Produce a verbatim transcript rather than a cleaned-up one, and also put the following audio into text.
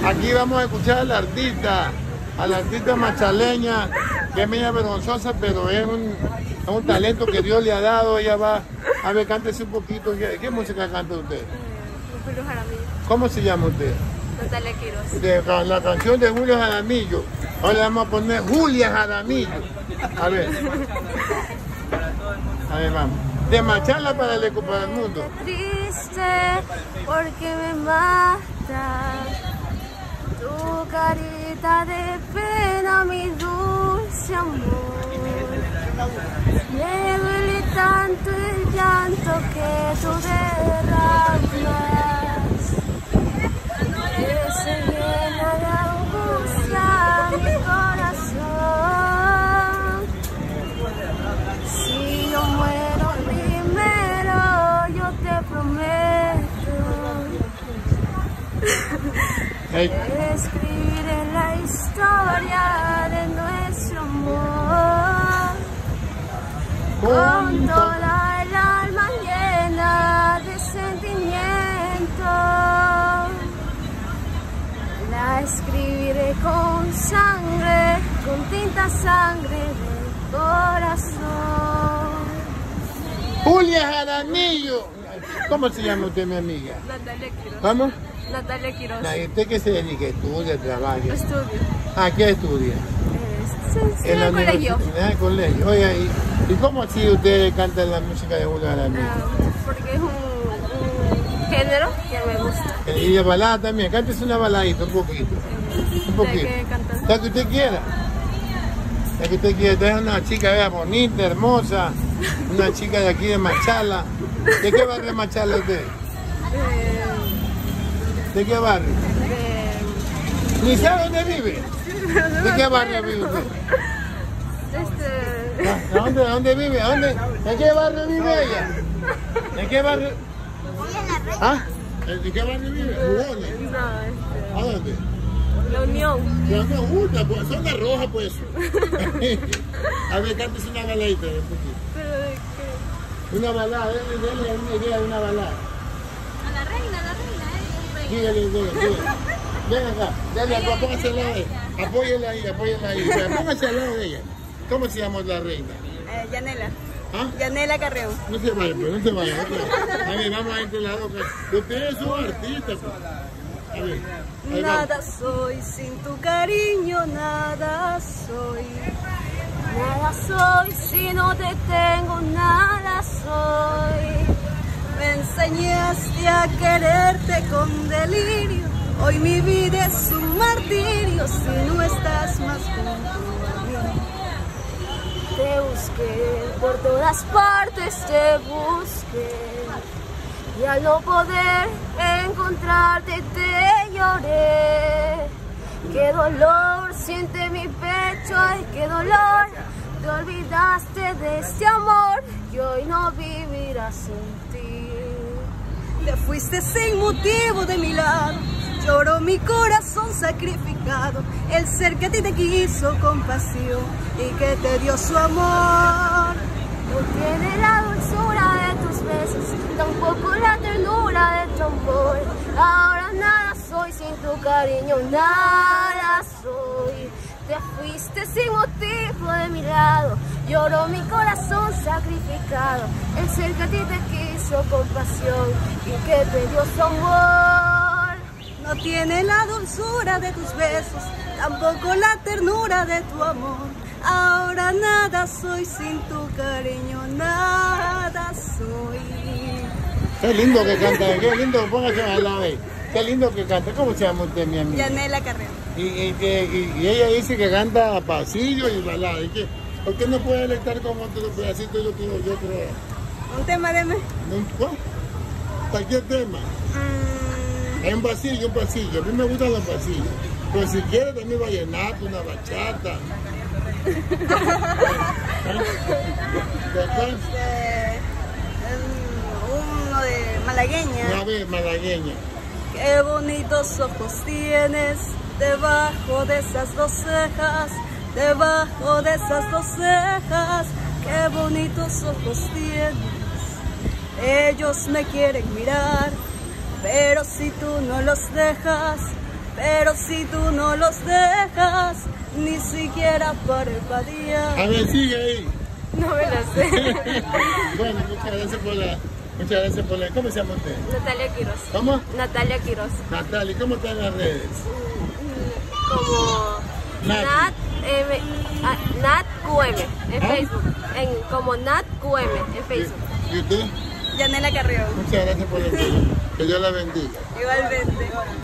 Aquí vamos a escuchar a la artista, a la artista machaleña, que es media vergonzosa, pero es un, es un talento que Dios le ha dado. Ella va, a ver, cántese un poquito. ¿Qué, qué música canta usted? Eh, Julio Jaramillo. ¿Cómo se llama usted? Natalia Quiroz. De la canción de Julio Jaramillo. Ahora le vamos a poner Julia Jaramillo. A ver. A ver, vamos. De Machala para el Eco para el Mundo. Triste porque me mata tu carita de pena, mi dulce amor. Me duele tanto el llanto que tú derramas, que se llena de angustia mi corazón. Si yo muero primero, yo te prometo Hey. escribiré la historia de nuestro amor con toda el alma llena de sentimiento. La escribiré con sangre, con tinta sangre del corazón. Julia Jaramillo. ¿Cómo se llama usted, mi amiga? Natalia Quiroz. ¿Vamos? Natalia Quiroz. ¿Y usted qué se dedica? ¿Estudia, trabaja? Estudio. ¿A qué estudia? En el colegio. En el colegio. Oiga, ¿y, ¿y cómo así usted canta la música de Julio Jaramillo? Uh, porque es un, un género que me gusta. Y de balada también. Cántese una baladita, un poquito. Un poquito. ¿De qué cantas? La que usted quiera. La que usted quiera. Usted es una chica vea, bonita, hermosa. Una chica de aquí de Machala. ¿De qué barrio de Machala usted? Eh, ¿De qué barrio? de... ¿Ni sabe dónde vive? ¿De qué barrio vive usted? Este... ¿De dónde, dónde vive? ¿Dónde? ¿De qué barrio vive ella? ¿De qué barrio? ¿Ah? ¿De qué barrio vive? ¿Jugona? No, este... ¿A dónde? La Unión. La Unión, Uta, pues, son de roja, pues. A ver, cántese una baladita. Un poquito. ¿Pero de qué? Una balada, déle, déle una idea de una balada. A la reina, a la reina, eh. Dígale, dígale, dígale. Ven acá, dale acá, póngase al lado de ella. Apóyela ahí, apóyela ahí. Póngase al lado de ella. ¿Cómo se llama la reina? Eh, Yanela. ¿Ah? Yanela Carreón. No se vaya, pues, no se vaya. Okay. A ver, vamos a este lado. Ustedes son artistas. Pues. A ver. Nada soy sin tu cariño, nada soy. Nada soy si no te tengo, nada soy. Me enseñaste a quererte con delirio. Hoy mi vida es un martirio si no estás más junto a mí. Te busqué por todas partes, te busqué. Y al no poder encontrarte te lloré. Qué dolor siente mi pecho, ay qué dolor. Te olvidaste de este amor y hoy no vivirás sin ti. Te fuiste sin motivo de mi lado, lloró mi corazón sacrificado. El ser que a ti te quiso con pasión y que te dio su amor. No tiene la dulzura de tus besos, tampoco la ternura de tu amor. Ahora nada soy sin tu cariño, nada soy. Te fuiste sin motivo de mi lado, lloró mi corazón sacrificado. El ser que a ti te quiso con pasión y que te dio su amor. No tiene la dulzura de tus besos, tampoco la ternura de tu amor. Ahora nada soy sin tu cariño, nada soy. Qué lindo que canta, qué lindo, póngase al lado de él. Qué lindo que canta. ¿Cómo se llama usted, mi amiga? Yanela Carreón. Y, y, y, y ella dice que canta a pasillo y balada. ¿Y qué? ¿Por qué no puede electar con otro pedacito yo creo? Yo creo? ¿Un tema de mí? ¿Cuál? Cualquier tema. Mm. Hay un pasillo, un pasillo. A mí me gustan los pasillos. Pero si quiere también vallenato, una bachata. Este, uno de malagueña. Una vez malagueña. Qué bonitos ojos tienes debajo de esas dos cejas, debajo de esas dos cejas. Qué bonitos ojos tienes. Ellos me quieren mirar, pero si tú no los dejas, pero si tú no los dejas, ni siquiera parpadear. A ver, sigue ahí. No me la sé. Bueno, muchas gracias por la... Muchas gracias por la... ¿Cómo se llama usted? Natalia Quiroz. ¿Cómo? Natalia Quiroz. Natalia, ¿cómo están las redes? Como Nat. Nat, M, ah, Nat Q M en ¿Ah? Facebook. En, como Nat Q M en Facebook. ¿Y usted? Yanela Carrión. Muchas gracias por el video. Que Dios la bendiga. Igualmente.